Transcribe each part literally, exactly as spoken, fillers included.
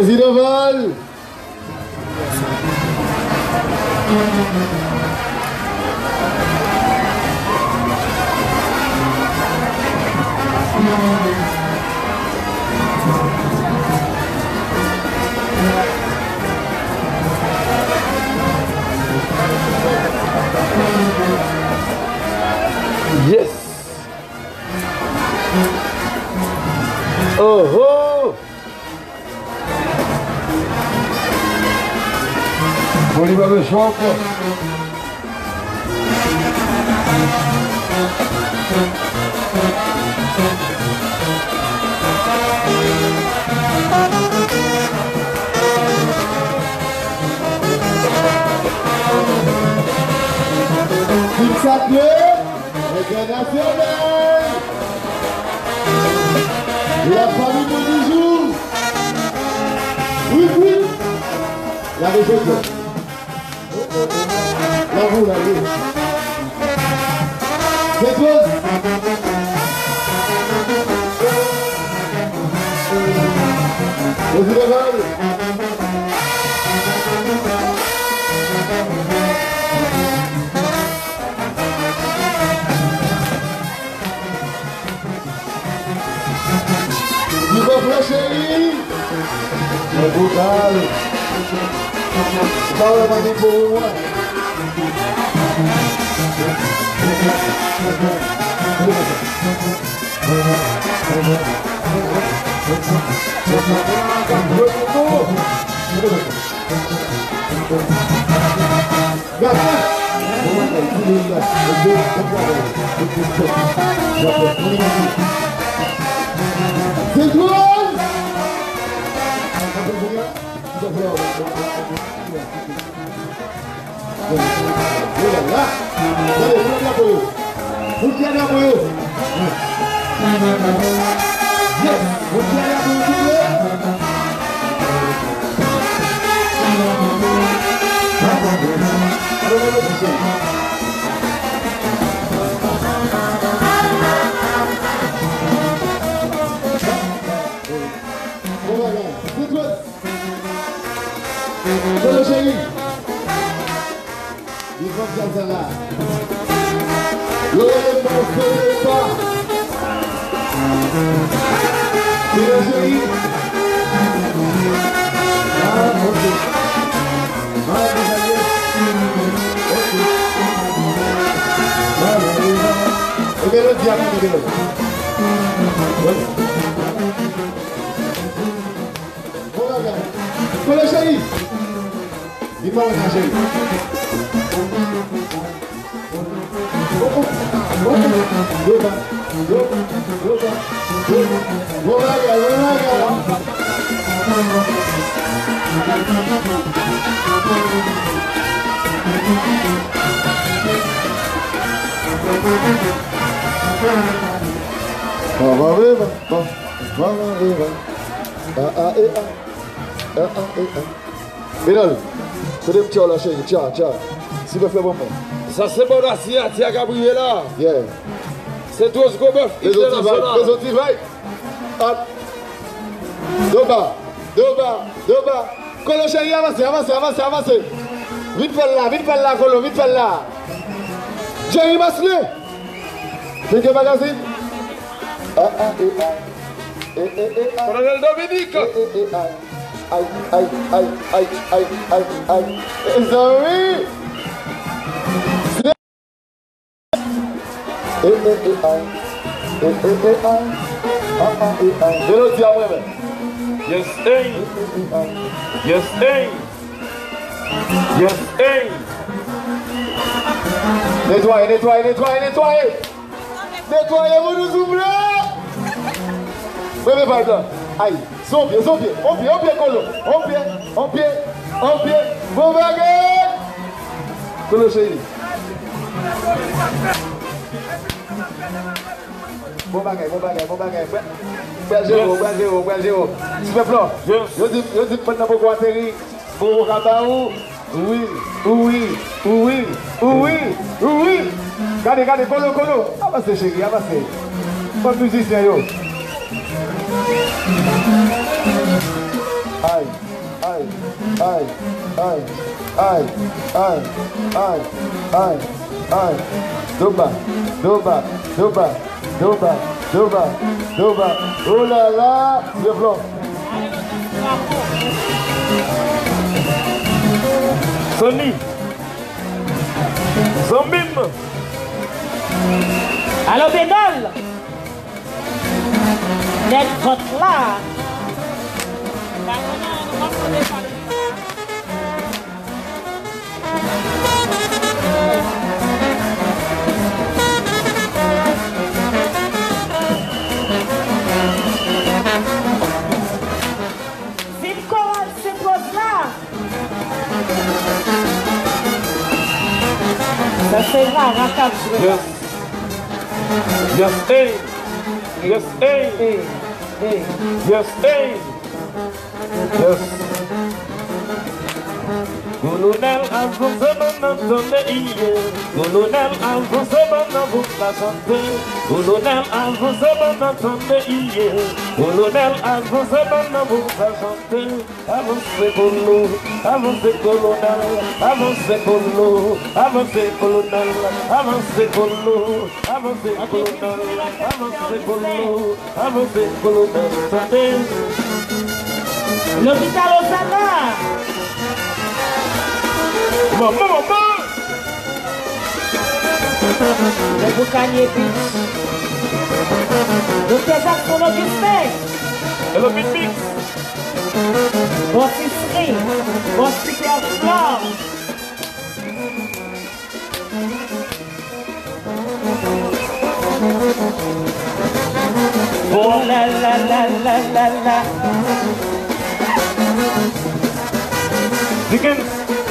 Vas-y Noval. Yes. Oh oh. On y va le choc. Il s'appelait International. La famille de Bijou. Oui, oui. La région. La roue, la roue. C'est toi. Vas-y, Laval. Tu vas flasher. C'est brutal. Pas vraiment dit pour moi. C'est toi. Voilà chérie. Il faut que ça là. Le ne fait pas. Voilà chérie. Ah, ok. Ah, vous allez. Ok. Ah, et bien le diable, et bien le. Voilà. Voilà chérie. Dis-moi où est chérie. Minol, c'est des petits là, chérie. Tiens, tiens. S'il me fait bon. Ça c'est bon là, si Tia Gabriela. Yeah. C'est tous Gobeuf. Les autres vagues, les autres vagues. Hop. Doba, Doba, Doba. Colo chérie, avancez, avancez, avancez, avancez. Vite par là, vite par là, Colo, vite par là. Jerry Masley. C'est quel magazine? Ah, ah, eh, ah. Eh, eh, eh, ah. Colonel Dominique. Eh, eh, eh, ah. Aïe, aïe, aïe, aïe, aïe, aïe, aïe. Les amis. Eh, eh, eh, aïe. Eh, eh, eh, aïe. Ah, ah, eh, aïe. Je le dis à moi-même. Yes, hey. Yes, hey. Yes, hey. Nettoyez, nettoyez, nettoyez, nettoyez. Nettoyez, vous nous ouvrez. Mais, mais, pardon. Aïe. Son pied, son pied. On pied, on pied, Colo. On pied, on pied, on pied. Bon baguette. Colo, chérie. Bon bagage, bon bagage, bon bagage. Bel zéro, bel zéro, bel zéro. S'il vous plaît, je dis, je dis, pendant beaucoup atterri, pour Rabaou, oui, oui, oui, oui, oui. Regardez, regardez, Colo, Colo. Avancez, chérie, avancez. Comme musicien, yo. Ay, ay, ay, ay, ay, ay, ay, ay, ay. Doba, doba, doba, doba, doba, doba. Oh là là, le blanc. Sonny. Zombim. Allô, Bédol. D'être votre là. S'il commence cette chose-là, ça sera un raccap sur Yes. Yes, hey. Yes, hey. Hey, hey. Yes, hey. Yes. Colonel Alfonso Manantone iye. Colonel Alfonso Manantone la santé. Colonel Alfonso Manantone iye. Colonel Alfonso Manantone la santé. Avancez colo, avancez colonel, avancez colo, avancez colonel, avancez colo, avancez colonel, avancez colo, avancez colonel santé. L'hôpital Osana. Maman, maman. Le Boucanier Beach. Docteur Jacques pour l'Augustin. Et le Big Mix. Bosserie. Bossière Flore. Oh la la la la la la. Dickens.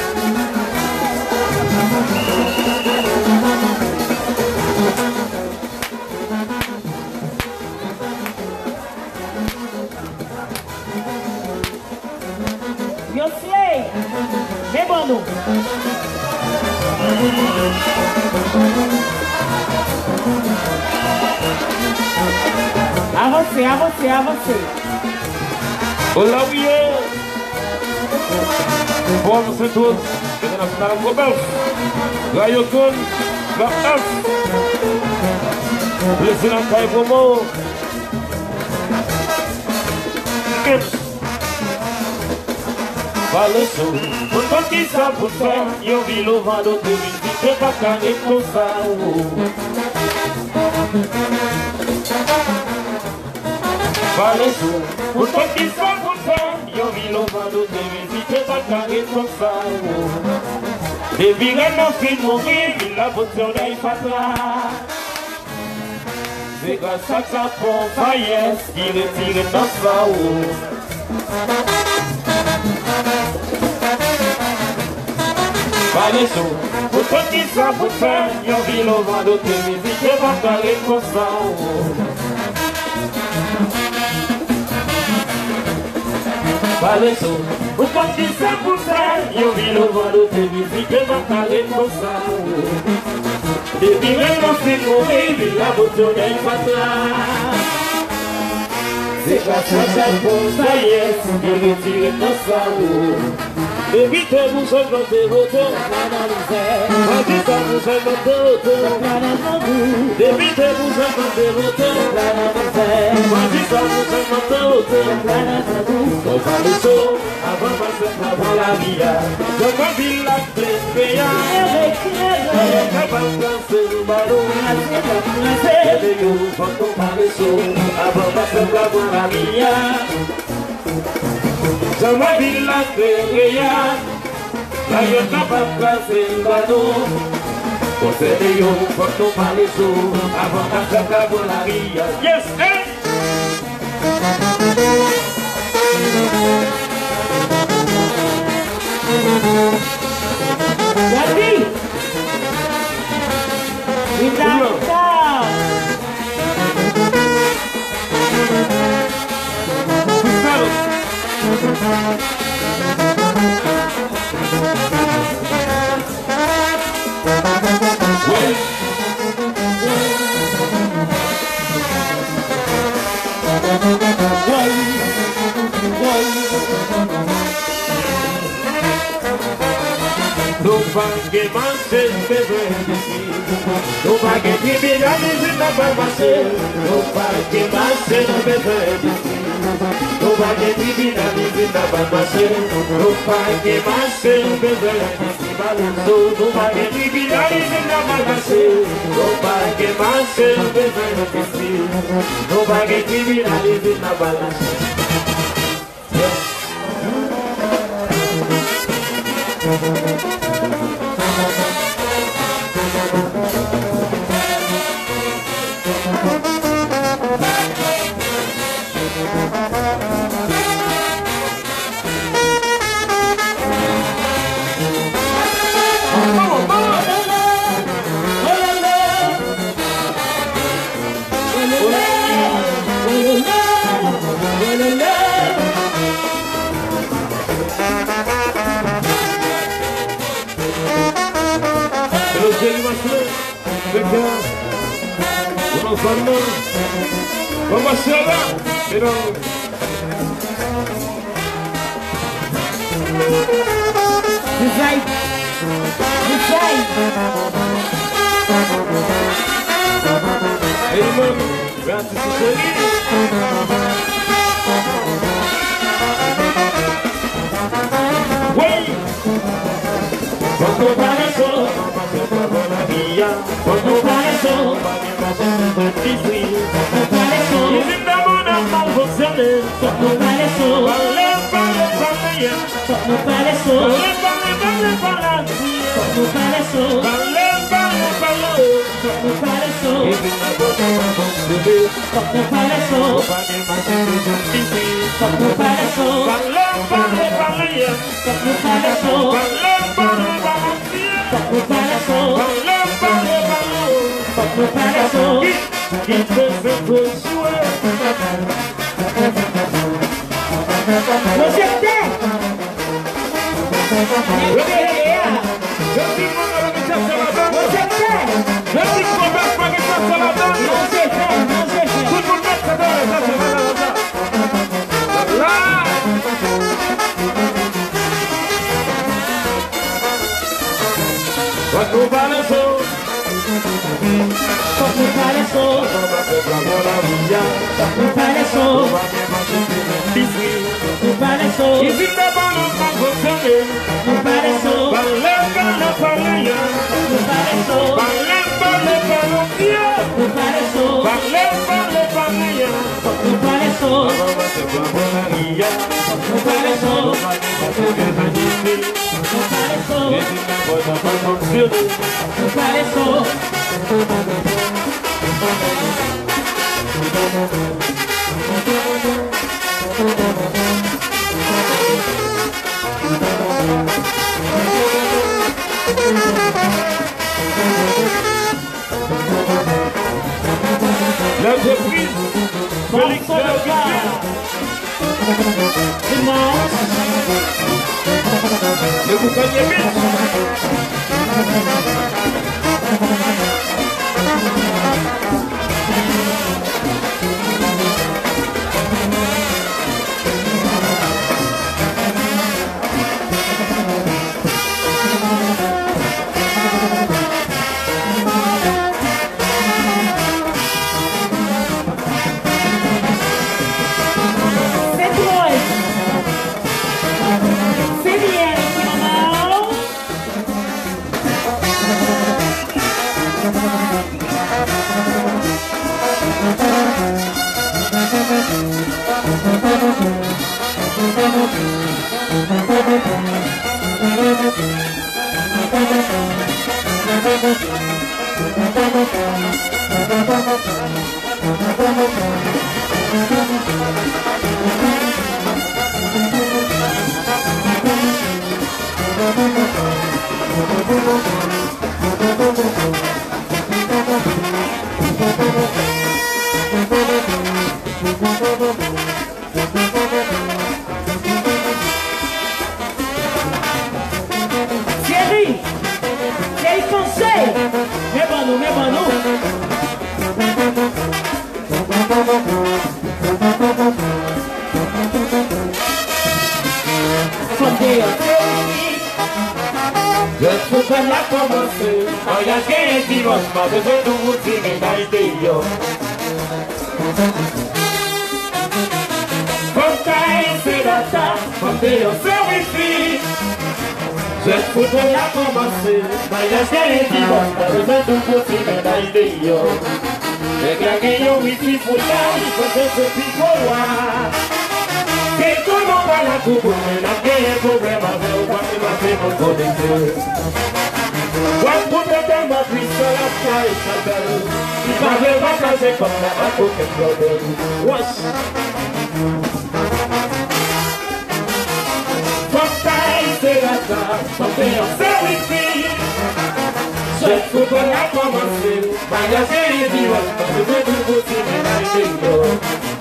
Yosley. Mais bon nous. Avancez, avancez, avancez. Olá, Uie! Vamos ser todos. Internacional Global. Gaiocon. Gaf. Presidente Caio Gomo. Balançou. Por conquistar por fé. E eu vi louvado teu visite pra carne com sal. Balançou. Por conquistar por fé. E eu vi louvado teu visite pra carne com sal. Devi ganhar fim morrer. E lá você olhar pra trás. C'est grâce à sa faillesse qui retire notre haut. Valeu, por que ça pour faire, yo vi le vent de tes musiques, je vais parler comme ça. Valeu, por que ça pour faire, yo vi le vent de tes musiques, je vais parler comme ça. Depuis maintenant c'est mauvais, mais la beauté n'est pas là. C'est grâce à sa faillesse qui retire notre haut. Évitez-vous ce grand dévoteur, évitez-vous ce grand dévoteur, évitez-vous ce grand dévoteur, évitez-vous ce grand dévoteur. On va le saut, avant de passer avant la vie, dans ma ville la clé, on va passer le ballon, c'est les jours quand on va le saut, avant de passer avant la vie. Dans ma ville la créa, la yota pas casser le ballon. On sait les jours quand on va les eaux, avant de passer avant la vie. Yes, hey! Vas-y. Il a ça. Why? Why? No pague más el bebé, no pague criminales en la farmacia, no pague más el bebé, no pague criminales en la farmacia, no pague más el bebé, no pague criminales en la farmacia, no pague más el bebé, no pague criminales en la farmacia. Vamos a hacerla, pero Desai, desai. hermano, gracias a seguir. Güey, cuando para el sol, cuando para el sol, y brindamos una malvoceles, No para eso, vale, vale, vale, ya. no para eso, Vale, vale, vale, vale, no para eso, vale, vale, vale. no para eso, Y brindamos una malvoceles, no para eso, vale, vale, no para eso, vale, vale, vale, ya. no para eso, Vale, vale, vale, ya. no para eso, Vale, vale, vale. no para eso. Y desde tu suelo, Você tem? Yeah. eu te mando no teu celular. Você tem? Eu te converso para quem tá celular. Você tem, você tem. Tudo por dentro da celular. Lá. Quando balançou, No para eso, no para eso, no para eso, e se trabalhou com você, no para eso, valeu pela família, no para eso, valeu pela família, no para eso, valeu pela família, no para eso, no para eso, no para eso. La reprise, Félix Vamos a tocar. Irmãos, le Bucanier. c'est toi. C'est bien, maman. Thierry, Thierry Conseil, mais bon nous, mais bon nous. Fondé, Je trouve pas la commencer. Voyage gain dimanche, pas besoin de vous dire médaille yo. Comme taille, c'est la table, comme des services. Je trouve pas la commencer. Voyage gain dimanche, pas besoin de vous dire médaille yo. Les gars yo wifi pour là, il faut que ce petit voir. Et comment pas la coupe, mais la guerre est problème avec vous, parce que ma fille m'a connecté. What put the damn up with the last guy, if I will back as a come, I put the brother. Wash. Sometimes c'est la table, sometimes c'est wifi. Je trouve pas la commencer, magasin et dimanche, parce que je vous aussi, mais la guerre.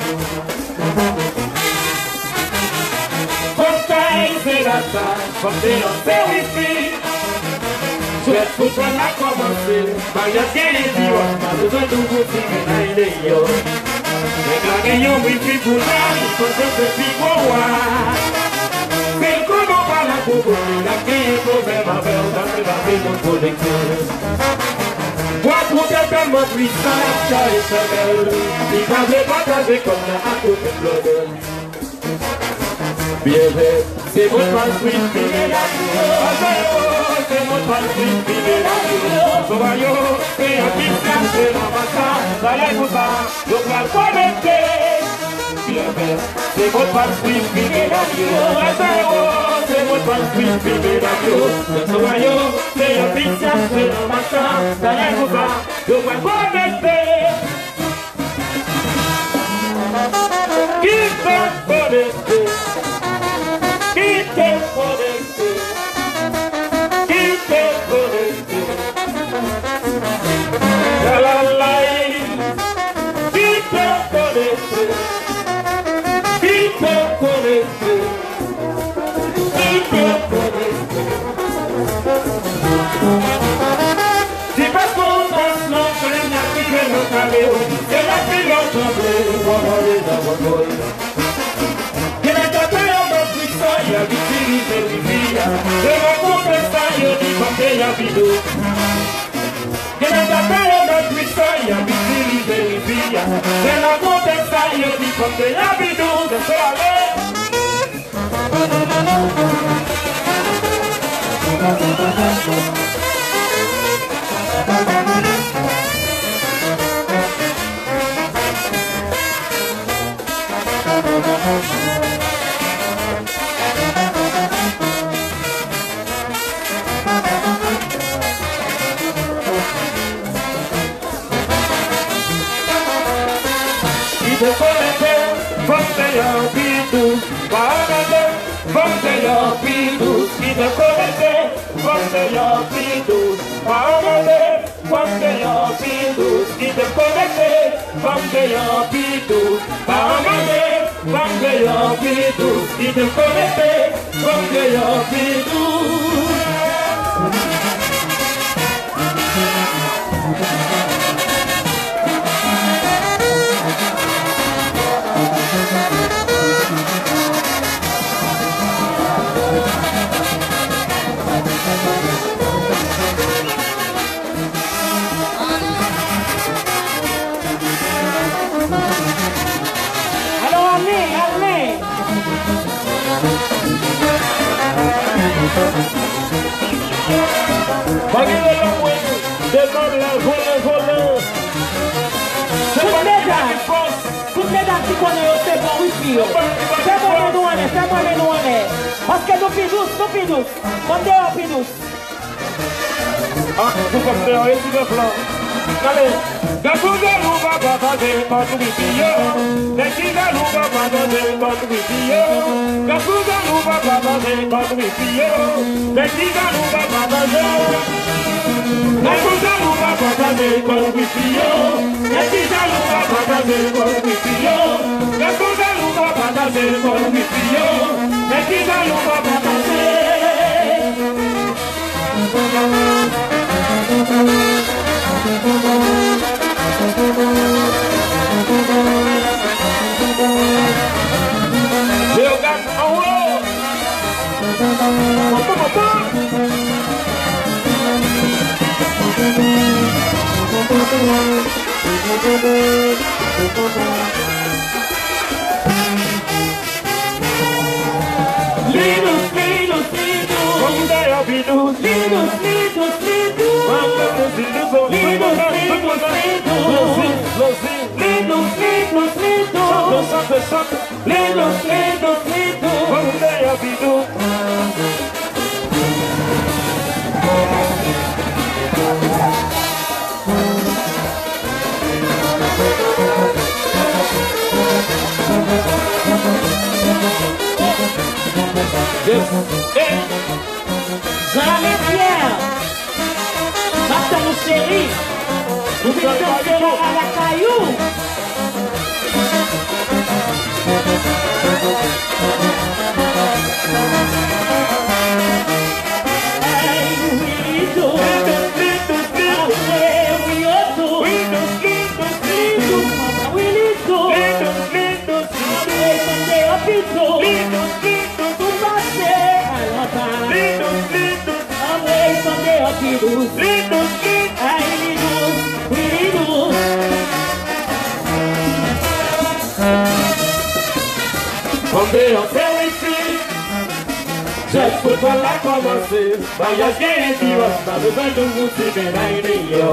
Sometimes c'est la table, sometimes c'est wifi. Je trouve pas la commencer, magasin et dimanche, pas besoin de vous aussi, mais la guerre. Les gars qui ont wifi pour là, il faut que ce petit voir. C'est comment pas la coupe, la guerre est problème avec vous, parce que la vie nous connecte. What would have done what we start to say? Because we got to become the apple of blood. Baby, c'est votre passion, c'est la vie. C'est votre passion, c'est la vie. Soyez, c'est un petit c'est la masse. Ça y est, vous ça, donc la connecter. Baby, c'est votre passion, c'est la vie. C'est votre passion, c'est la vie. Soyez, c'est un petit c'est la masse. Ça y est, vous ça, donc la connecter. Keep on connected. Keep it connected. Keep it connected. La la la. Keep it connected. Keep it connected. Keep it connected. C'est parce qu'on danse l'enfant, il n'y a plus que nos caméos. C'est la fille en tremblée, on va aller dans mon boy. Ya vitiri verifia, de la conversa yo di botella vido. Que la tatara no twista, ya vitiri verifia, de la conversa yo di botella vido. De suave. De connecter, fonte your pidus, parade, fonte your pidus, qui de connecter, fonte your pidus, parade, fonte your pidus, qui de connecter, fonte your pidus, parade, fonte your pidus, qui de connecter, fonte your pidus. Bagay lang mo yun. Demon lang, volan, volan. Toutes les dames, toutes les dames qui connaissent, c'est bon wifi. C'est bon les douanes, c'est bon les douanes. Parce que nous pidous, nous pidous. On dehors pidous. Ah, vous comptez en équipe de plan. Allez, Gakuga Luba Bataze, Patu Wipiyo. Gakuga Luba Bataze, Patu Wipiyo. Gakuga Luba Bataze, Patu Wipiyo. Gakuga Luba Bataze. Gakuga Luba Bataze, Patu Wipiyo. Gakuga Luba Bataze, Patu Wipiyo. Gakuga Luba Bataze, Patu Wipiyo. Gakuga Luba Bataze. Eu gasto ao Linus, Linus, Linus, Linus. Linus, Linus, Linus. Linus, Linus, Linus. Chante, chante, Linus, Linus, Linus. Vamos ver a Bidu. Jean-Pierre, Martin le chéri, vous êtes à la caillou. Hey, we do, we do, we do, we do, Linus, Linus, ay Linus, Linus. Fondé en Périphérie, Jazz Football a commencé. Voyage gay et dios, pas besoin de vous tirer d'ailleurs.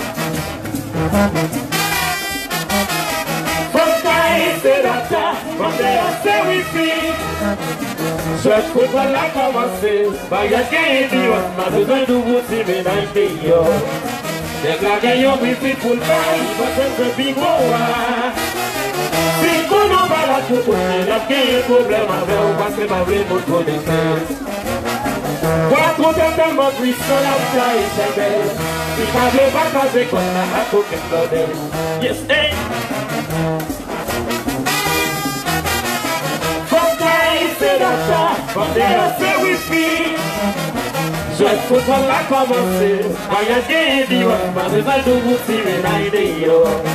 Fontaine, c'est la ta, fondé en Périphérie. Jazz Football a commencé. Voyage gay et dios, pas besoin de vous tirer d'ailleurs. Les gladiateurs wifi pour le bail, votre big boa. Si vous n'en pas la tout pour nous, la qui est problème avec vous, parce que ma vraie votre connaissance. Voilà trop tellement puissant, la taille c'est belle. Il fallait pas passer comme la à côté de l'odeur. Yes, hey! Fontaine, c'est la ta, Fontaine, c'est wifi. Je faut qu'on l'a commencé, voyager et dire, pas besoin de vous tirer l'idée.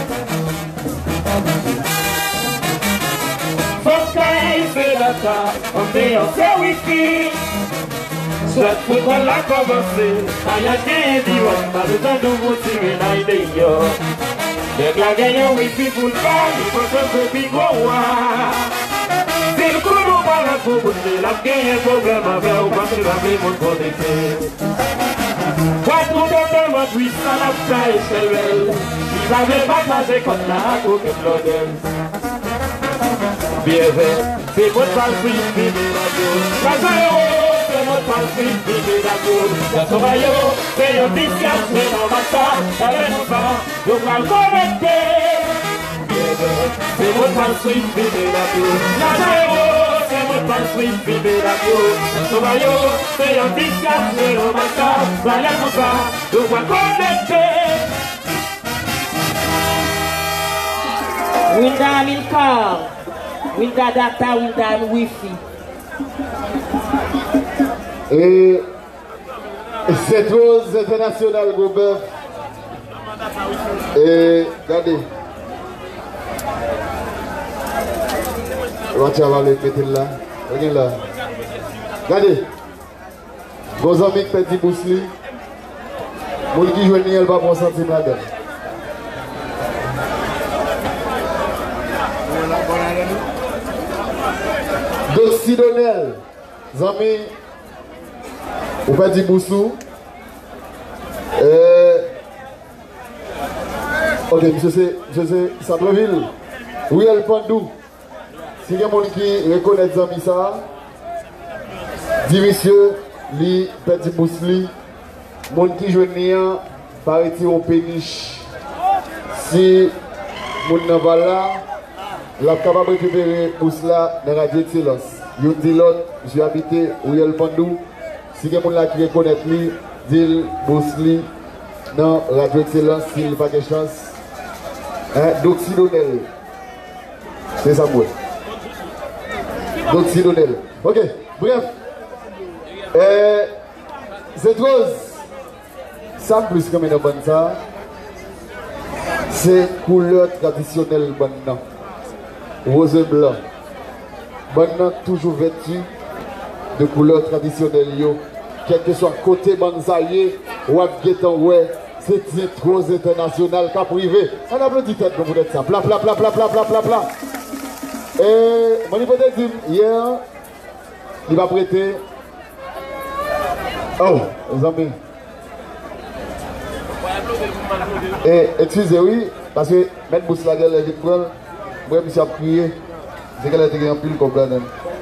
Fontaine, c'est la ta, on est en c'est wifi. Je faut qu'on l'a commencé, voyager et dire, pas besoin de vous tirer l'idée. Les gladiateurs wifi pour le bail, il faut que ce bigoua. C'est le coup de balle pour vous, la guerre est problème avec vous, parce que la vie vous connecte. Quatre tellement puissant, la taille c'est belle. Il n'avait pas passé comme la côté de l'odeur. Bien fait, c'est votre partie, vive la gueule. La zéro, c'est votre partie, vive la gueule. La sauvaille, c'est un disque, c'est dans ma table, ça va nous faire, nous va connecter. C'est votre partie, vive la gueule. La zéro, c'est votre partie, vive la gueule. La sauvaille, c'est un disque, c'est dans ma table, ça va nous faire, nous va connecter. Winda Milcar, Winda Data, Winda Wi-Fi. Et cette rose internationale, Gobeuf. Et regardez. On va le mettre là. Regardez là. Regardez. Vos amis qui petit bousli. Mon qui joue elle va pour sentir là-dedans. Doxydonel, amis, ou pas dit Boussou. Euh, ok, monsieur c'est Centreville. Oui, elle Pandou. Si il y a quelqu'un qui reconnaît les amis ça, dis monsieur, li petit Bousli, mon qui joue néant, paraît-il au péniche. Si mon n'a pas là, la capable de récupérer Bousla dans la radio Excellence. Yon dit l'autre, j'ai habité Ouyel Pandou. Si quelqu'un qui reconnaît lui, dit Bousli dans la radio Excellence, s'il n'a pas de chance. Hein, Doxydonel. C'est ça, moi. Doxydonel. Ok, bref. Euh, cette rose, ça plus comme une bonne ça, c'est couleur traditionnelle bonne non. Rose blanc. Bonne toujours vêtu de couleur traditionnelle yo. Quel que soit côté banzaye ou abgetan ouais, c'est cette rose internationale qu'a privé. On applaudit tête comme vous êtes ça. Pla pla pla pla pla pla pla pla. Et mon hypothèse dit hier, il va prêter Oh, les amis. Eh, excusez, oui, parce que mettre Bousse la gueule, elle est prendre. Moi, je suis prié. C'est qu'elle a été en pile comme ça.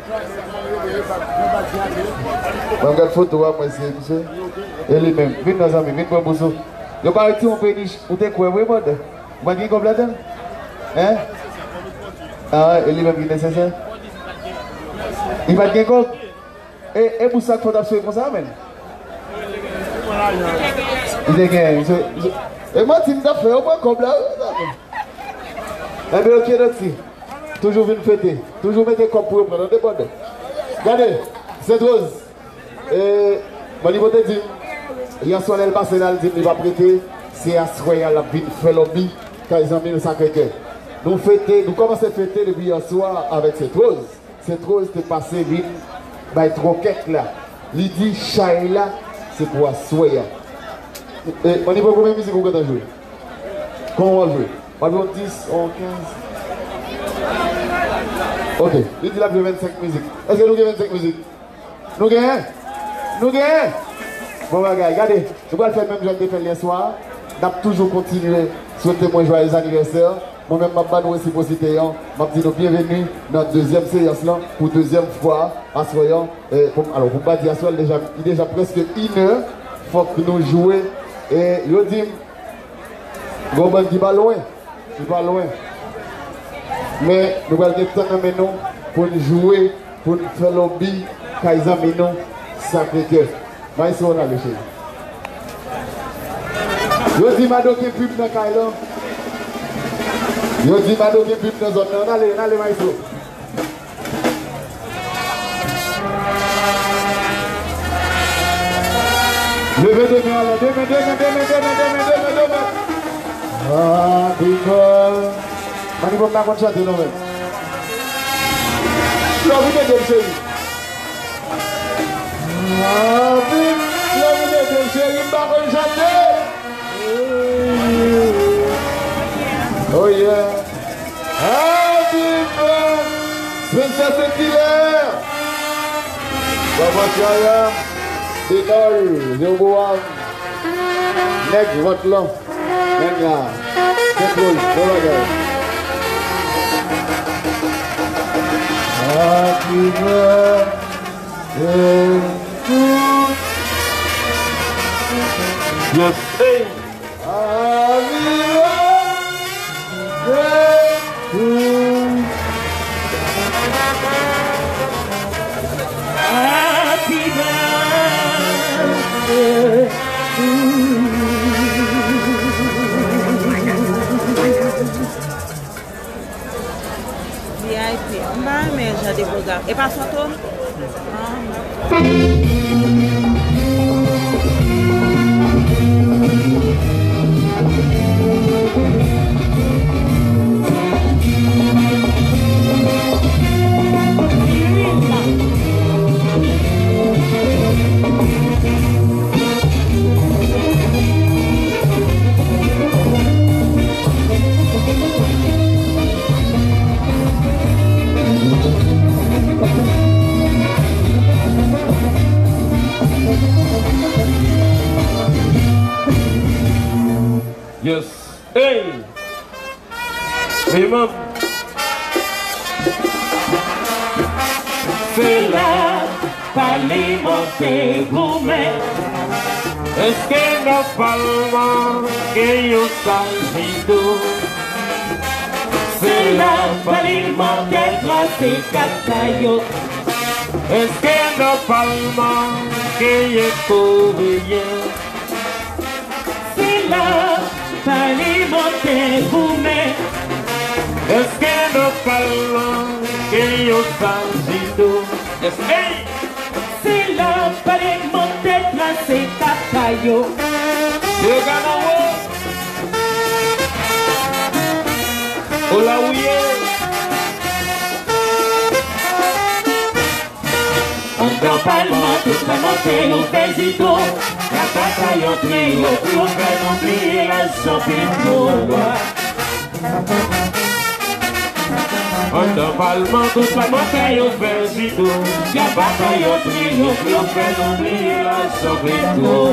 Je regarde photo, moi, c'est monsieur. Et lui-même, venez nos amis, venez pour Bousso. Je parle de mon péniche, vous êtes quoi, vous êtes bon? Vous êtes comme ça? Hein? Ah, et lui-même, il est nécessaire. Il va être comme et, et pour ça qu'il faut absolument comme ça, même. Il est gagné. Et moi, tu me fais au moins comme là. Eh bien, ok, donc, toujours venir fêter. Toujours mettre des copes pour prendre des bonnes. Regardez, cette rose. Et mon niveau de dit, hier soir, elle passe dans le dit, il va prêter. C'est à soir, la vie de lobby, quand ils ont mis le sacré-cœur. Nous fêter, nous commençons à fêter depuis hier soir avec cette rose. Cette rose est passée vite, bah, cette roquette là. Il dit, Shaila, c'est pour assoyer. Et on est pas combien de musique qu'on va jouer? Comment on va jouer? On va jouer dix, onze, quinze. Ok, il dit là plus vingt-cinq musiques. Est-ce que nous avons vingt-cinq musiques? Nous gagnons? Nous gagnons? Bon, regardez, je vais le faire même genre de faire hier soir. Nous avons toujours continué. Souhaitez-moi joyeux anniversaire. Moi-même, je vais vous réciprocité. Je vais dire bienvenue dans notre deuxième séance là, pour deuxième fois. Assoyant. Alors, pour ne pas dire ça, il est déjà presque une heure. Il faut que nous jouions. Et je dis, Goban qui va loin. Qui va loin. Mais nous allons être temps maintenant pour nous jouer, pour nous faire lobby, quand ils ont mis nous, Sacré-Cœur. Mais ils sont là, les chéris. Je dis, Mado qui est pub dans Kaila. Je dis, Mado qui est pub dans la zone. Allez, allez, maïso. Levez deux mains, deux mains, deux mains, deux mains, deux mains, deux mains, deux mains, deux mains. Ah, people. Je ne peux pas chanter, non, même. Je vais vous dire, chérie. Ah, people. Je vais vous dire, chérie, je ne peux pas chanter. Oh yeah. Happy birthday, Princess Killer. Baba Chaya, Dinol, Yobuan, Next, what long? Nenya, Ketrol, Bolaga. Happy birthday to you. Yes, hey. Happy Happy birthday to V I P. Mbak Meja di Boga. Eh pas foto? Yes. Hey! Vraiment. C'est là, palimenter gourmet. Es que no palma que yo salvido. C'est là, palimenter glacé cacayo. Es que no palma que yo corrié. C'est là, palimenter gourmet. Es que no palma que yo salvido. Es hey! C'est là, palimenter glacé cacayo. You gonna walk. Hola, uye. On t'en parle, tout ça monter au Fésito. La cacayo trio, pour faire oublier la champignon. On te parle tout ça, bataille au versito. Y'a bataille au trio, qui on fait oublier la sobrito.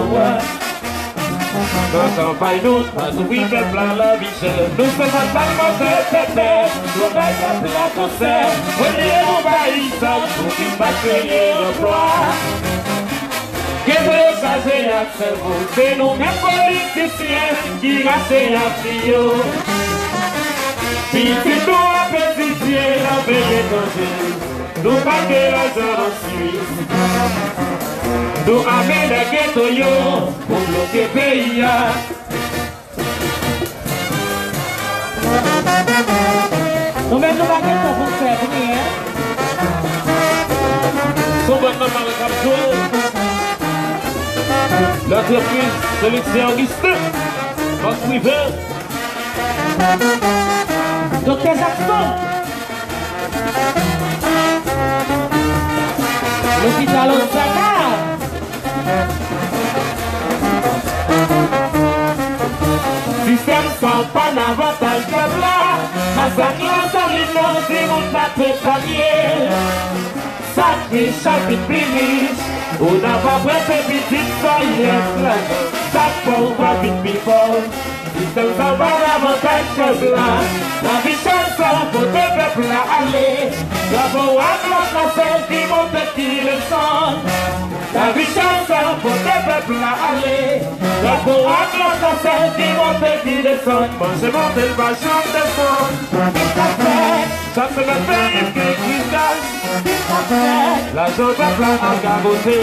Quand on paille nous, à nous vivre plein la vie chère. Nous faisons pas le concert, c'est terre. Nous baillons plus la concert. On y est, on baille ça, pour qu'il va créer l'emploi. Qu'est-ce que ça c'est à faire? C'est nous, mes politiciens, qui rassent à fio. Si c'est nous à pétitier, la veille étranger, nous pas que la zone en Suisse. Nous amène à ghetto yo, pour bloquer le pays. Nous-mêmes nous baguettes pour faire venir. Son bon nom dans le capsule. L'entreprise de l'extérioriste, votre river. Docteur Jackson. L'hôpital Osaka. Système sans pas d'avantage comme là. Massacre l'ensemble, c'est mon papier panier. Sacré chapitre primis. On n'a pas prêté petite soyez. Chaque fois on va vite people. Système sans pas d'avantage comme là. La vie chanson pour deux peuples à aller. Bravo à la celle qui monte qui le son. La vie chanson pour deux peuples à aller. Bravo à la celle qui monte qui le son. Bon c'est bon, elle va chanter son. Ça se me fait une cristal. La jambe à plat à gaboter.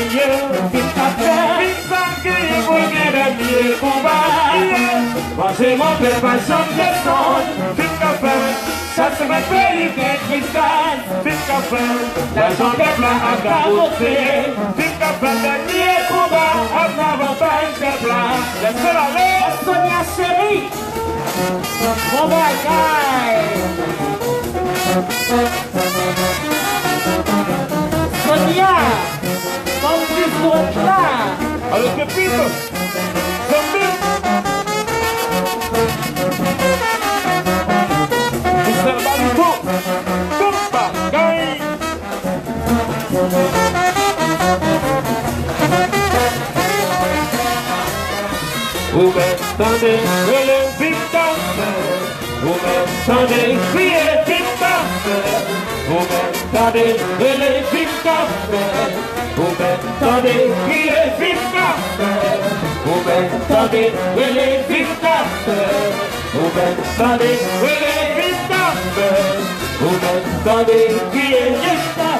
Pizza qui est pour gagner des combats. Bon c'est bon, elle va chanter son. Ça se me fait une cristal. La jambe à plat à gaboter. Dernier combat en avantage de plat. Laissez-la aller. Sonia chérie. Bon bagaille. Sonia, comme tu souhaites là. Alors que pire, zombie. Mister Balito, Kumba, Gai. Vous m'entendez crier victoire. Vous m'entendez crier victoire. Vous m'entendez crier victoire. Vous m'entendez crier victoire. Vous m'entendez crier victoire. Vous m'entendez crier victoire. Vous m'entendez crier victoire.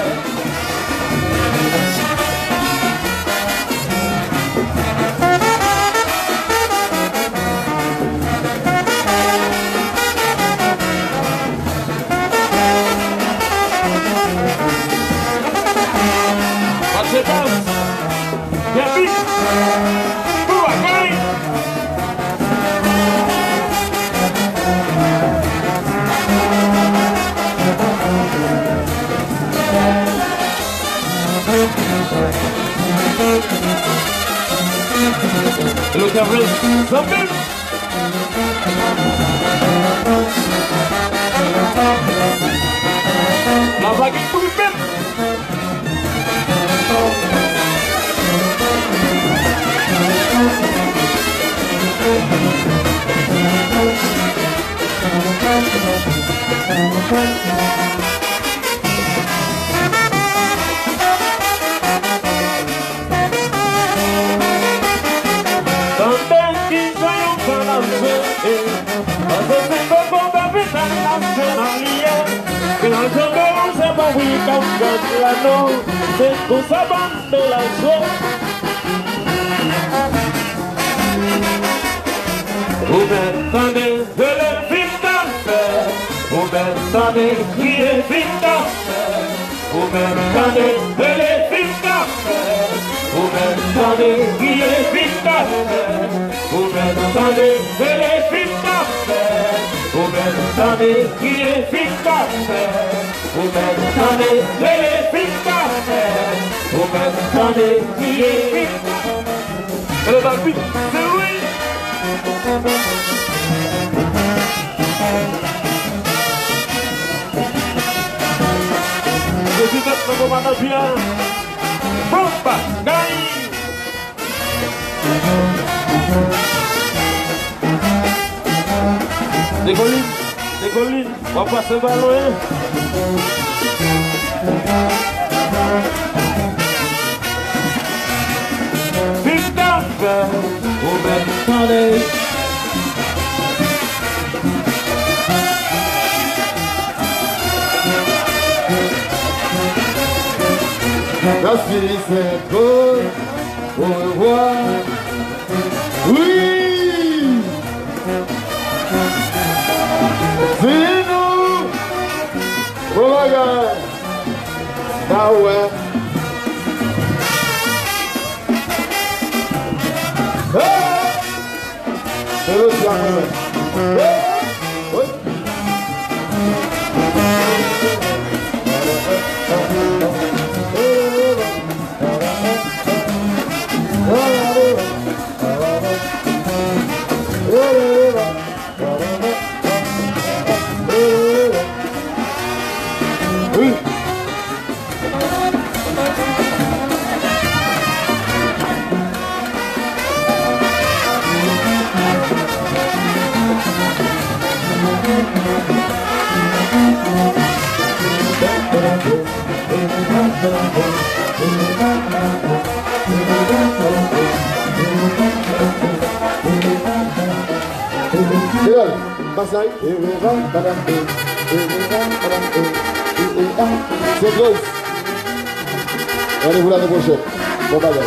Je pense, bien vite, pour la gagne. Le carré, ça fait. La vague est pour le même. C'est pour ça de la joie. Vous m'entendez de le victoire. Vous m'entendez crier victoire. Vous m'entendez de le victoire. Vous m'entendez crier victoire. Vous m'entendez de le victoire. Vous m'entendez crier victoire. Vous m'entendez de le victoire. Vous m'entendez crier victoire. Elle est dans le but, c'est oui. bien. Bomba, gagne. Des collines, des collines, on va passer par loin. Big Dumper, Robert Sanders. Merci, c'est beau. Au revoir. Oui. C'est nous. Oh my God. Ah ouais. Ah. C'est le soir. Oui. C'est grosse. Rendez-vous l'année prochaine. Bon bagage.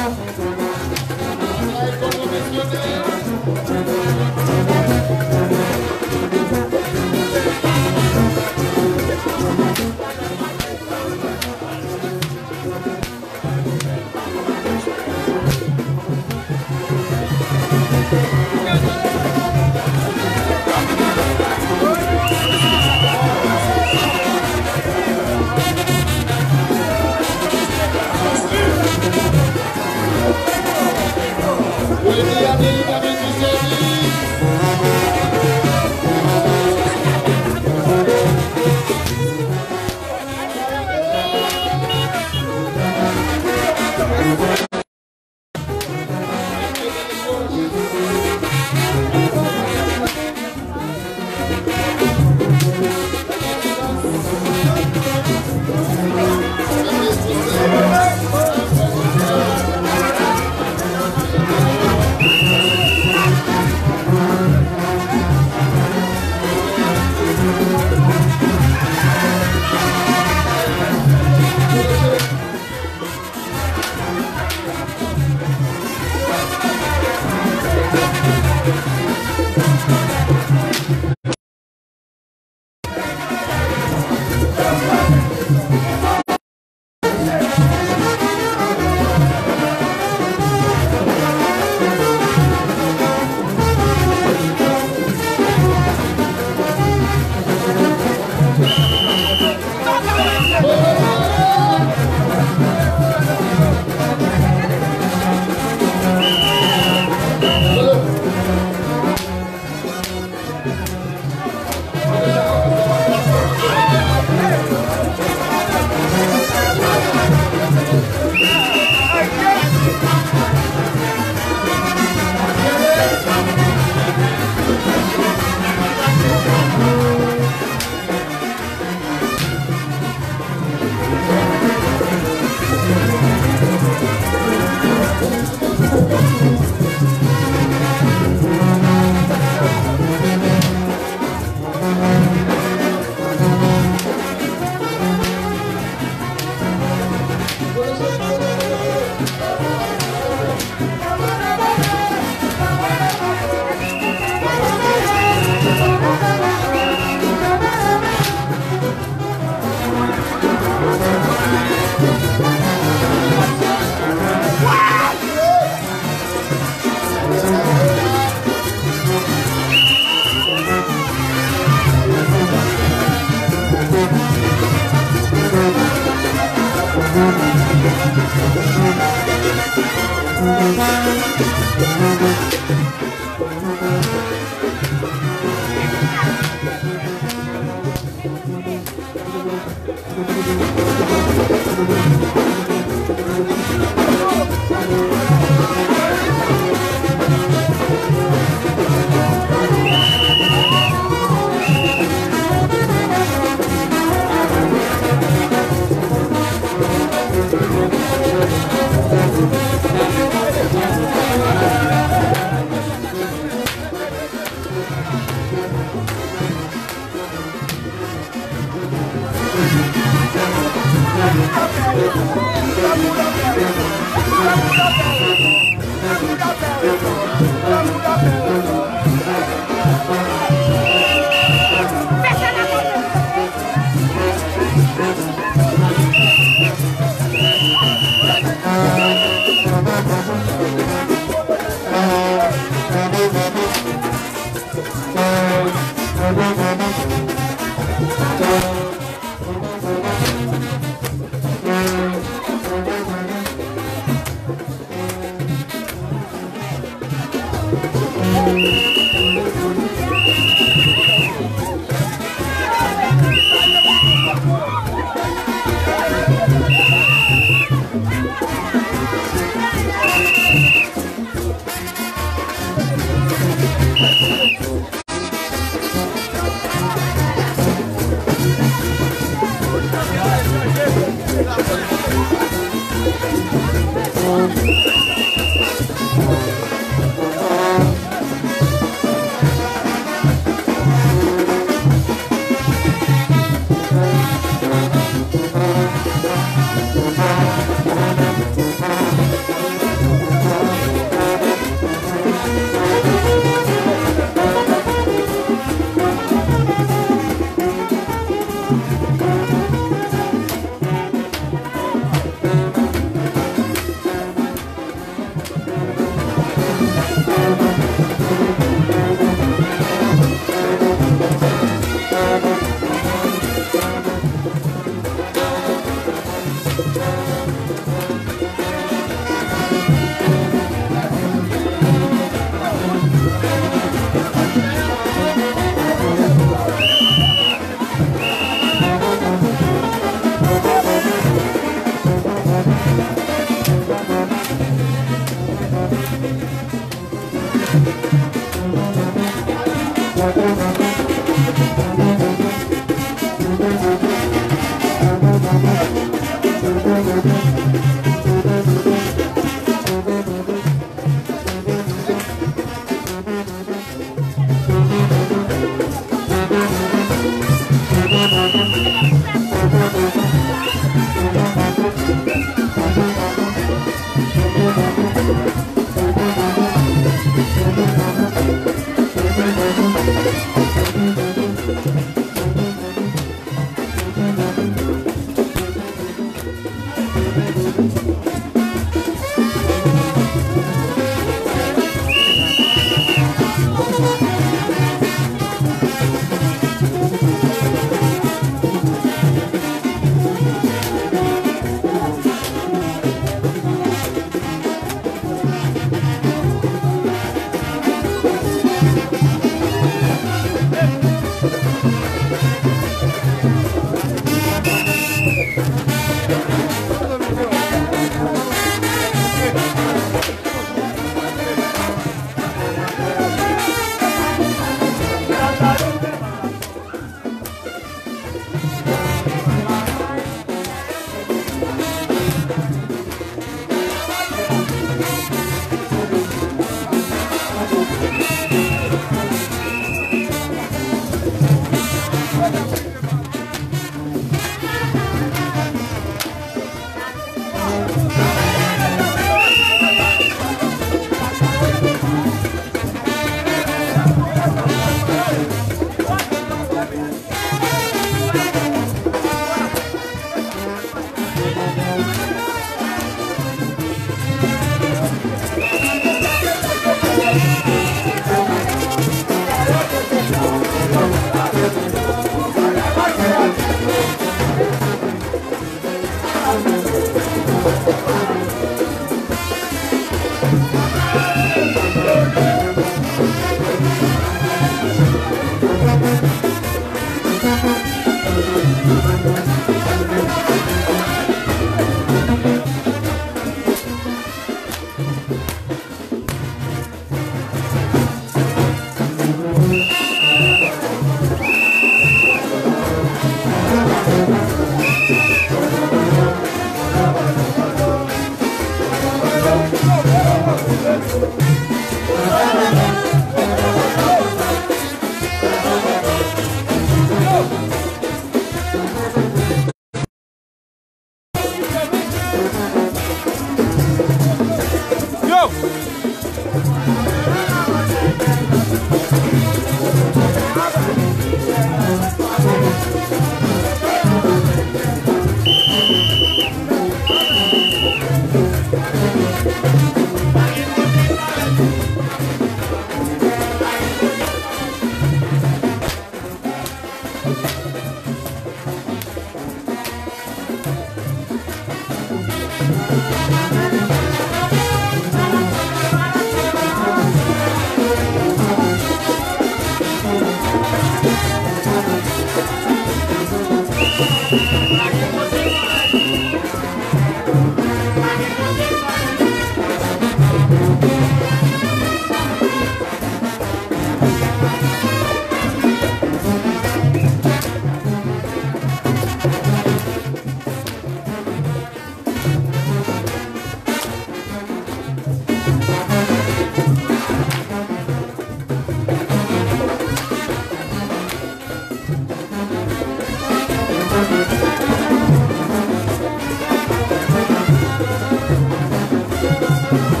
Thank you.